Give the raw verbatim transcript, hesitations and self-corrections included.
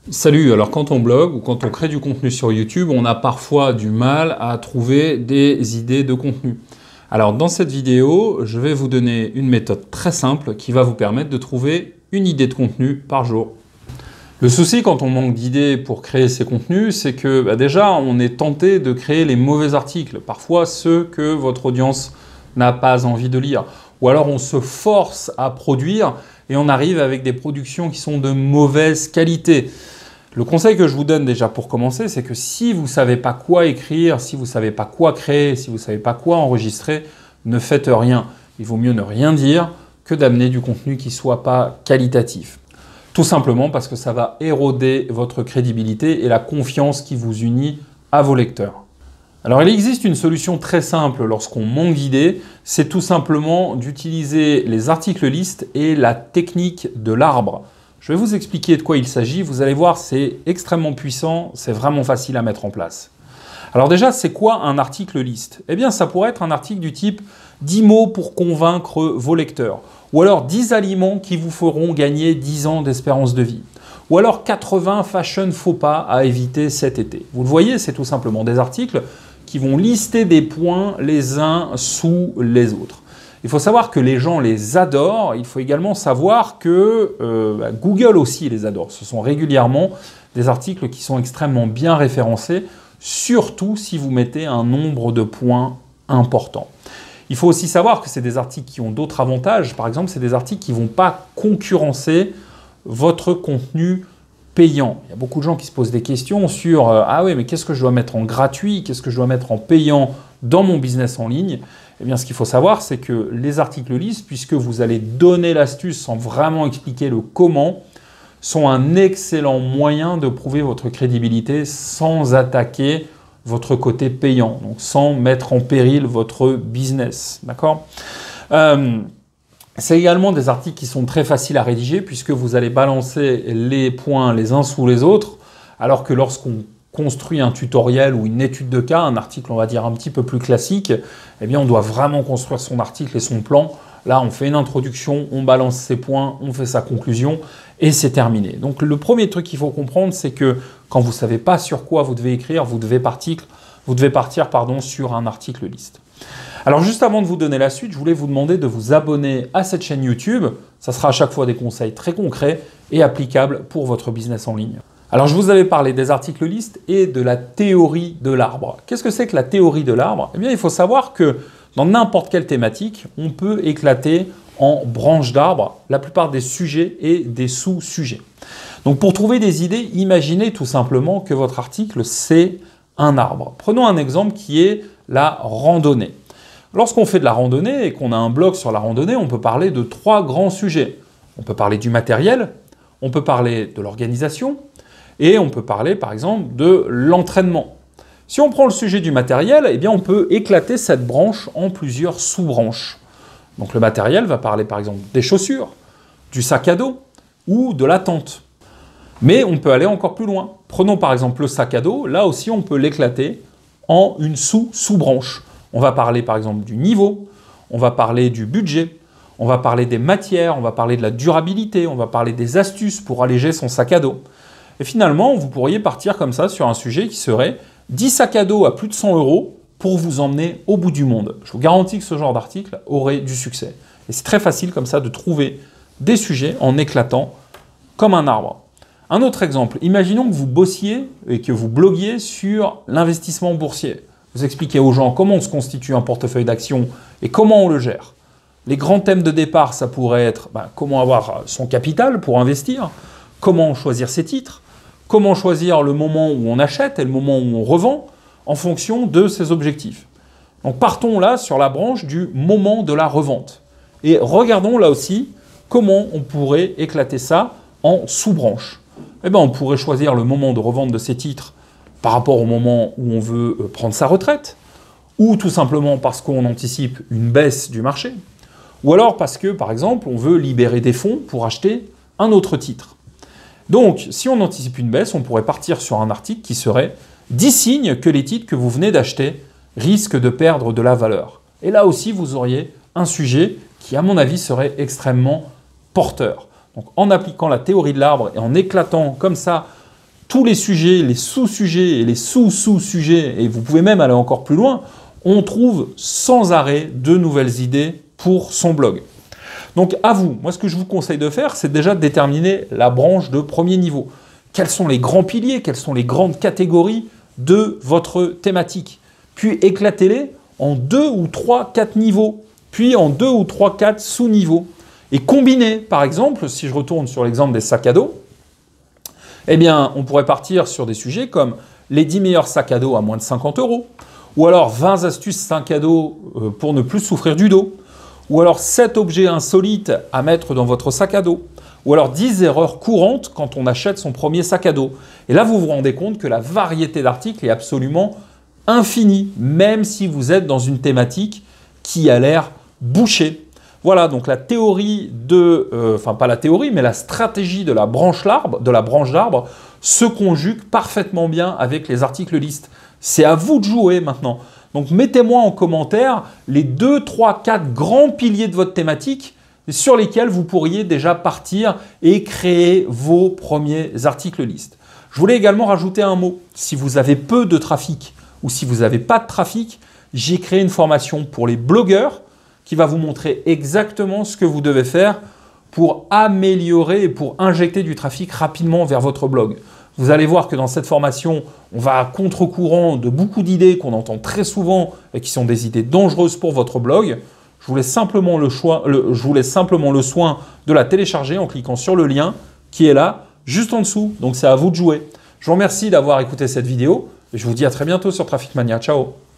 Salut, alors quand on blogue ou quand on crée du contenu sur YouTube, on a parfois du mal à trouver des idées de contenu. Alors dans cette vidéo, je vais vous donner une méthode très simple qui va vous permettre de trouver une idée de contenu par jour. Le souci quand on manque d'idées pour créer ces contenus, c'est que bah déjà on est tenté de créer les mauvais articles, parfois ceux que votre audience n'a pas envie de lire. Ou alors on se force à produire et on arrive avec des productions qui sont de mauvaise qualité. Le conseil que je vous donne déjà pour commencer, c'est que si vous ne savez pas quoi écrire, si vous ne savez pas quoi créer, si vous ne savez pas quoi enregistrer, ne faites rien. Il vaut mieux ne rien dire que d'amener du contenu qui ne soit pas qualitatif. Tout simplement parce que ça va éroder votre crédibilité et la confiance qui vous unit à vos lecteurs. Alors il existe une solution très simple lorsqu'on manque d'idées, c'est tout simplement d'utiliser les articles listes et la technique de l'arbre. Je vais vous expliquer de quoi il s'agit, vous allez voir c'est extrêmement puissant, c'est vraiment facile à mettre en place. Alors déjà, c'est quoi un article liste? Eh bien ça pourrait être un article du type dix mots pour convaincre vos lecteurs, ou alors dix aliments qui vous feront gagner dix ans d'espérance de vie, ou alors quatre-vingts fashion faux pas à éviter cet été. Vous le voyez, c'est tout simplement des articles qui vont lister des points les uns sous les autres. Il faut savoir que les gens les adorent, il faut également savoir que euh, bah, Google aussi les adore. Ce sont régulièrement des articles qui sont extrêmement bien référencés, surtout si vous mettez un nombre de points important. Il faut aussi savoir que c'est des articles qui ont d'autres avantages. Par exemple, c'est des articles qui ne vont pas concurrencer votre contenu payant. Il y a beaucoup de gens qui se posent des questions sur euh, « Ah oui, mais qu'est-ce que je dois mettre en gratuit? Qu'est-ce que je dois mettre en payant dans mon business en ligne ?» Eh bien, ce qu'il faut savoir, c'est que les articles listes, puisque vous allez donner l'astuce sans vraiment expliquer le comment, sont un excellent moyen de prouver votre crédibilité sans attaquer votre côté payant, donc sans mettre en péril votre business. D'accord ? euh, C'est également des articles qui sont très faciles à rédiger puisque vous allez balancer les points les uns sous les autres, alors que lorsqu'on construit un tutoriel ou une étude de cas, un article on va dire un petit peu plus classique, eh bien on doit vraiment construire son article et son plan. Là, on fait une introduction, on balance ses points, on fait sa conclusion et c'est terminé. Donc le premier truc qu'il faut comprendre, c'est que quand vous ne savez pas sur quoi vous devez écrire, vous devez partir, vous devez partir pardon, sur un article liste. Alors juste avant de vous donner la suite, je voulais vous demander de vous abonner à cette chaîne YouTube. Ça sera à chaque fois des conseils très concrets et applicables pour votre business en ligne. Alors je vous avais parlé des articles listes et de la théorie de l'arbre. Qu'est-ce que c'est que la théorie de l'arbre? Eh bien il faut savoir que dans n'importe quelle thématique, on peut éclater en branches d'arbre la plupart des sujets et des sous-sujets. Donc pour trouver des idées, imaginez tout simplement que votre article c'est un arbre. Prenons un exemple qui est la randonnée. Lorsqu'on fait de la randonnée et qu'on a un blog sur la randonnée, on peut parler de trois grands sujets. On peut parler du matériel, on peut parler de l'organisation et on peut parler par exemple de l'entraînement. Si on prend le sujet du matériel, eh bien on peut éclater cette branche en plusieurs sous-branches. Donc le matériel va parler par exemple des chaussures, du sac à dos ou de la tente. Mais on peut aller encore plus loin. Prenons par exemple le sac à dos, là aussi on peut l'éclater en une sous-sous-branche. On va parler par exemple du niveau, on va parler du budget, on va parler des matières, on va parler de la durabilité, on va parler des astuces pour alléger son sac à dos. Et finalement, vous pourriez partir comme ça sur un sujet qui serait dix sacs à dos à plus de cent euros pour vous emmener au bout du monde. Je vous garantis que ce genre d'article aurait du succès. Et c'est très facile comme ça de trouver des sujets en éclatant comme un arbre. Un autre exemple, imaginons que vous bossiez et que vous bloguiez sur l'investissement boursier. Vous expliquez aux gens comment on se constitue un portefeuille d'actions et comment on le gère. Les grands thèmes de départ, ça pourrait être ben, comment avoir son capital pour investir, comment choisir ses titres, comment choisir le moment où on achète et le moment où on revend en fonction de ses objectifs. Donc partons là sur la branche du moment de la revente. Et regardons là aussi comment on pourrait éclater ça en sous-branches. Eh bien, on pourrait choisir le moment de revente de ces titres par rapport au moment où on veut prendre sa retraite, ou tout simplement parce qu'on anticipe une baisse du marché, ou alors parce que, par exemple, on veut libérer des fonds pour acheter un autre titre. Donc, si on anticipe une baisse, on pourrait partir sur un article qui serait « dix signes que les titres que vous venez d'acheter risquent de perdre de la valeur ». Et là aussi, vous auriez un sujet qui, à mon avis, serait extrêmement porteur. Donc, en appliquant la théorie de l'arbre et en éclatant comme ça tous les sujets, les sous-sujets et les sous-sous-sujets, et vous pouvez même aller encore plus loin, on trouve sans arrêt de nouvelles idées pour son blog. Donc à vous, moi ce que je vous conseille de faire, c'est déjà de déterminer la branche de premier niveau. Quels sont les grands piliers, quelles sont les grandes catégories de votre thématique. Puis éclatez-les en deux ou trois, quatre niveaux, puis en deux ou trois, quatre sous-niveaux. Et combinez, par exemple, si je retourne sur l'exemple des sacs à dos, eh bien, on pourrait partir sur des sujets comme les dix meilleurs sacs à dos à moins de cinquante euros, ou alors vingt astuces sacs à dos pour ne plus souffrir du dos, ou alors sept objets insolites à mettre dans votre sac à dos, ou alors dix erreurs courantes quand on achète son premier sac à dos. Et là, vous vous rendez compte que la variété d'articles est absolument infinie, même si vous êtes dans une thématique qui a l'air bouchée. Voilà, donc la théorie de, euh, enfin pas la théorie, mais la stratégie de la branche d'arbre, de la branche d'arbre se conjugue parfaitement bien avec les articles listes. C'est à vous de jouer maintenant. Donc mettez-moi en commentaire les deux, trois, quatre grands piliers de votre thématique sur lesquels vous pourriez déjà partir et créer vos premiers articles listes. Je voulais également rajouter un mot. Si vous avez peu de trafic ou si vous n'avez pas de trafic, j'ai créé une formation pour les blogueurs qui va vous montrer exactement ce que vous devez faire pour améliorer et pour injecter du trafic rapidement vers votre blog. Vous allez voir que dans cette formation, on va à contre-courant de beaucoup d'idées qu'on entend très souvent et qui sont des idées dangereuses pour votre blog. Je vous laisse simplement le, choix, le, je vous laisse simplement le soin de la télécharger en cliquant sur le lien qui est là, juste en dessous. Donc c'est à vous de jouer. Je vous remercie d'avoir écouté cette vidéo et je vous dis à très bientôt sur Traffic Mania. Ciao!